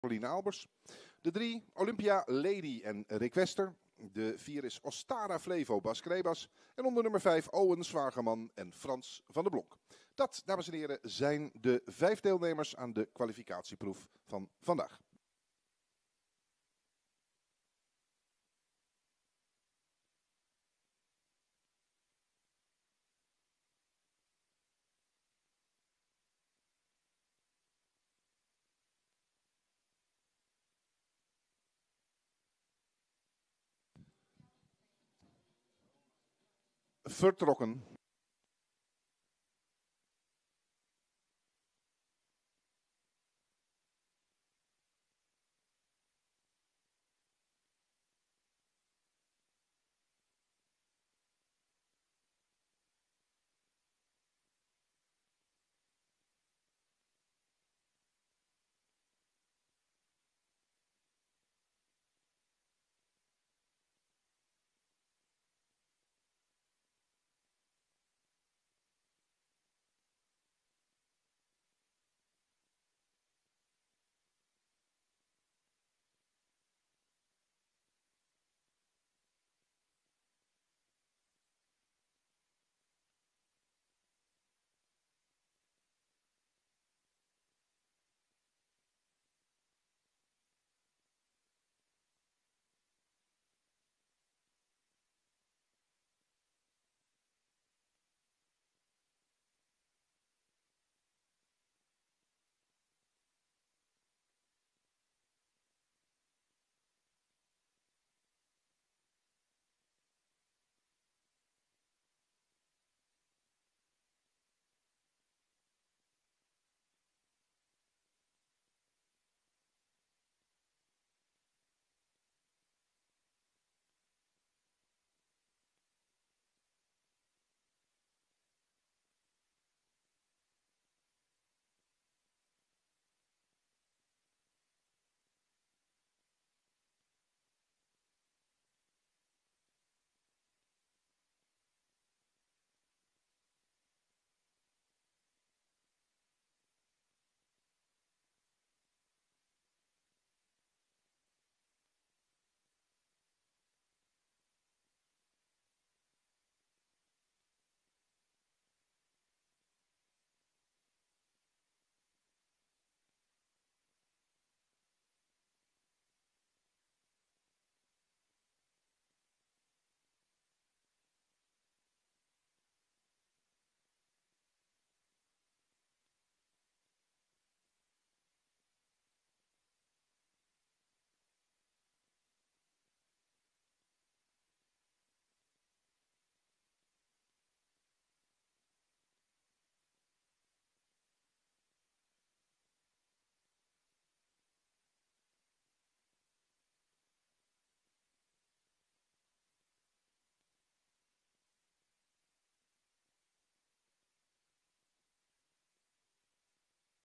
Pauline Albers. De 3, Olympia Lady en Rick Wester. De 4 is Ostara Flevo Bas Krebas. En onder nummer 5 Owen Zwagerman en Frans van der Blok. Dat, dames en heren, zijn de 5 deelnemers aan de kwalificatieproef van vandaag. Vertrokken.